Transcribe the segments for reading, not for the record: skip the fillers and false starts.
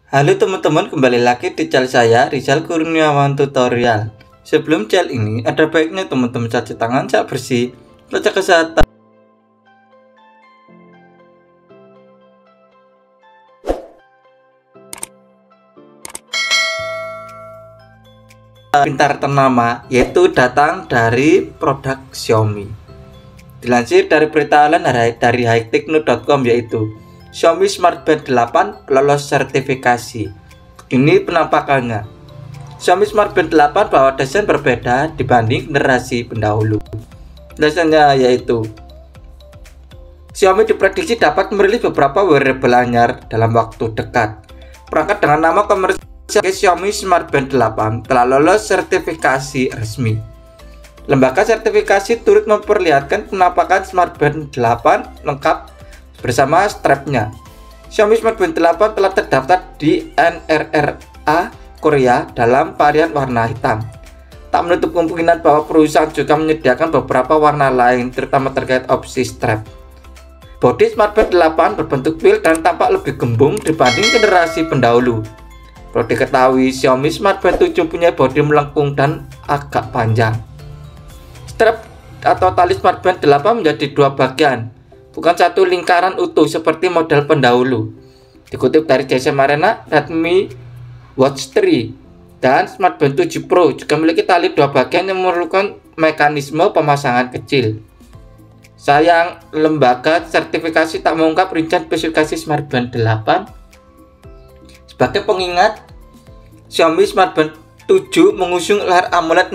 Halo teman-teman, kembali lagi di channel saya, Rizal Kurniawan Tutorial. Sebelum channel ini, ada baiknya teman-teman cuci tangan sak bersih, jaga kesehatan. Pintar ternama, yaitu datang dari produk Xiaomi. Dilansir dari berita online dari hightechno.com, yaitu Xiaomi Smart Band 8 lolos sertifikasi. Ini penampakannya. Xiaomi Smart Band 8 bawa desain berbeda dibanding generasi pendahulu. Desainnya yaitu Xiaomi diprediksi dapat merilis beberapa wearable anyar dalam waktu dekat. Perangkat dengan nama komersial Xiaomi Smart Band 8 telah lolos sertifikasi resmi. Lembaga sertifikasi turut memperlihatkan penampakan Smart Band 8 lengkap bersama strapnya. Xiaomi Smart Band 8 telah terdaftar di NRRA Korea dalam varian warna hitam. Tak menutup kemungkinan bahwa perusahaan juga menyediakan beberapa warna lain, terutama terkait opsi strap. Bodi Smart Band 8 berbentuk pil dan tampak lebih gembung dibanding generasi pendahulu. Perlu diketahui, Xiaomi Smart Band 7 punya bodi melengkung dan agak panjang. Strap atau tali Smart Band 8 menjadi dua bagian, bukan satu lingkaran utuh seperti model pendahulu. Dikutip dari GSM Arena, Redmi Watch 3 dan Smart Band 7 Pro juga memiliki tali dua bagian yang memerlukan mekanisme pemasangan kecil. Sayang, lembaga sertifikasi tak mengungkap rincian spesifikasi Smart Band 8. Sebagai pengingat, Xiaomi Smart Band 7 mengusung layar AMOLED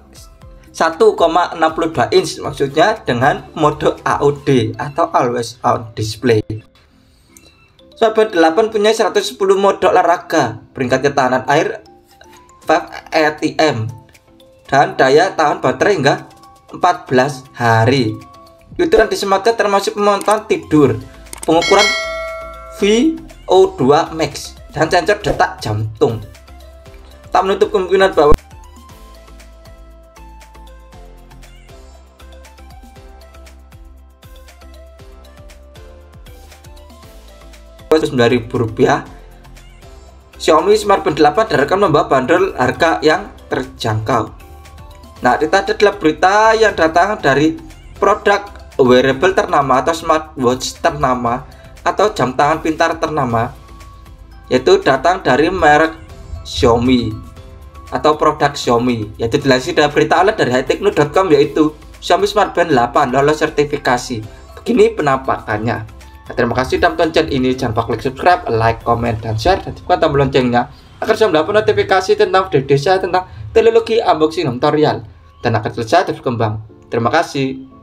1,62 inch, maksudnya dengan mode AOD atau Always On Display. Smart Band 8 punya 110 mode olahraga, peringkat ketahanan air 5 ATM, dan daya tahan baterai hingga 14 hari. Fitur yang disematkan termasuk pemantauan tidur, pengukuran VO2 Max, dan sensor detak jantung. Tak menutup kemungkinan bahwa Rp9.000, Xiaomi Smart Band 8 diharapkan membawa bandrol harga yang terjangkau. Nah, kita adalah berita yang datang dari produk wearable ternama atau smartwatch ternama atau jam tangan pintar ternama, yaitu datang dari merek Xiaomi atau produk Xiaomi, yaitu dilansir dari berita online dari hightechno.com, yaitu Xiaomi Smart Band 8 lolos sertifikasi. Begini penampakannya. Nah, terima kasih sudah menonton channel ini. Jangan lupa klik subscribe, like, comment, dan share, dan tekan tombol loncengnya agar bisa mendapat notifikasi tentang video saya tentang teknologi unboxing tutorial dan akan selesai terus berkembang. Terima kasih.